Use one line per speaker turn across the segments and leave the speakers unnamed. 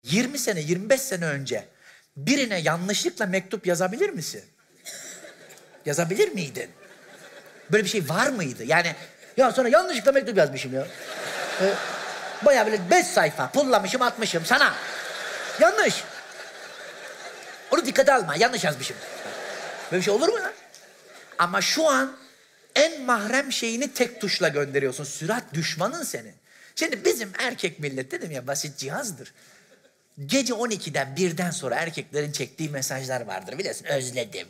20 sene, 25 sene önce birine yanlışlıkla mektup yazabilir misin? Yazabilir miydin? Böyle bir şey var mıydı? Yani ya sonra yanlışlıkla mektup yazmışım ya. Bayağı böyle 5 sayfa pullamışım atmışım sana. Yanlış. Onu dikkate alma, yanlış yazmışım. Böyle bir şey olur mu lan? Ama şu an en mahrem şeyini tek tuşla gönderiyorsun. Sürat düşmanın senin. Şimdi bizim erkek millet dedim ya basit cihazdır. Gece 12'den 1'den sonra erkeklerin çektiği mesajlar vardır. Biliyorsun özledim.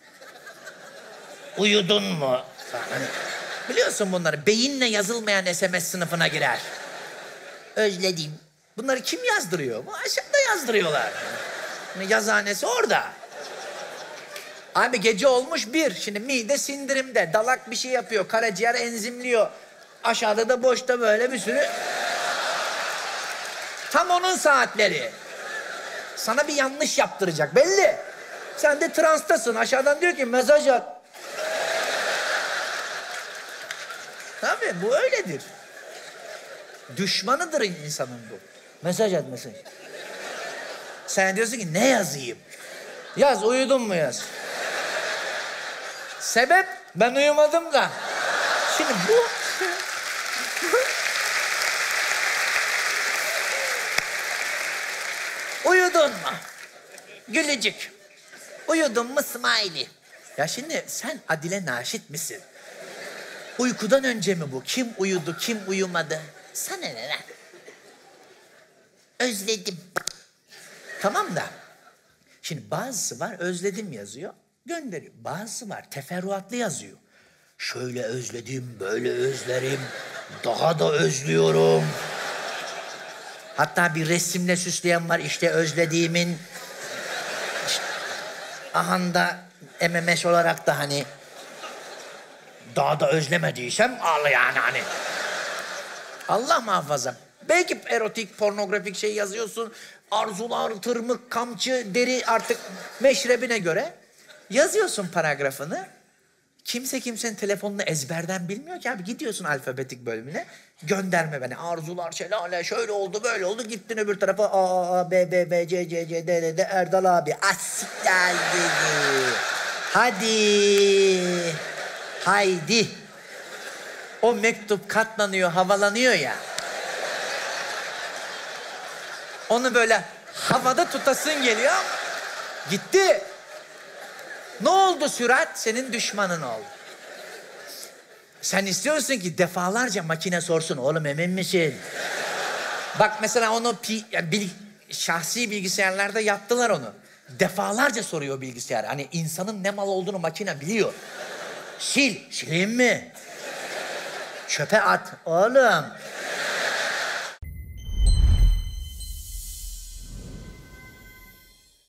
Uyudun mu? Hani, biliyorsun bunları. Beyinle yazılmayan SMS sınıfına girer. Özledim. Bunları kim yazdırıyor? Bu aşağıda yazdırıyorlar. Yazıhanesi orada. Abi gece olmuş 1. Şimdi mide sindirimde. Dalak bir şey yapıyor. Karaciğer enzimliyor. Aşağıda da boşta böyle bir sürü... Tam onun saatleri. Sana bir yanlış yaptıracak belli. Sen de transtasın. Aşağıdan diyor ki mesaj at. Tabii bu öyledir. Düşmanıdır insanın bu. Mesaj at mesaj. Sen diyorsun ki ne yazayım? Yaz uyudun mu yaz. Sebep ben uyumadım da. Şimdi bu... Uyudun mu? Gülücük. Uyudun mu smiley? Ya şimdi sen Adile Naşit misin? Uykudan önce mi bu? Kim uyudu, kim uyumadı? Sana ne lan? Özledim. Tamam da. Şimdi bazısı var özledim yazıyor, gönderiyor. Bazısı var teferruatlı yazıyor. Şöyle özledim, böyle özlerim, daha da özlüyorum. Hatta bir resimle süsleyen var işte özlediğimin... İşte, ahanda MMS olarak da hani... Daha da özlemediysem al yani hani. Allah muhafaza. Belki erotik, pornografik şey yazıyorsun. Arzular, tırmık, kamçı, deri artık meşrebine göre. Yazıyorsun paragrafını. Kimse kimsenin telefonunu ezberden bilmiyor ki abi. Gidiyorsun alfabetik bölümüne. Gönderme beni. Arzular, şelale, şöyle oldu, böyle oldu. Gittin öbür tarafa. A, B, B, B, C, C, C, D, D, D, Erdal abi. Asikler dedi. Hadi. Haydi. O mektup katlanıyor, havalanıyor ya. Onu böyle havada tutasın geliyor. Gitti. Ne oldu sürat? Senin düşmanın oldu. Sen istiyorsun ki defalarca makine sorsun. Oğlum emin misin? Bak mesela onu şahsi bilgisayarlarda yaptılar onu. Defalarca soruyor bilgisayar. Hani insanın ne mal olduğunu makine biliyor. Sileyim mi? Çöpe at. Oğlum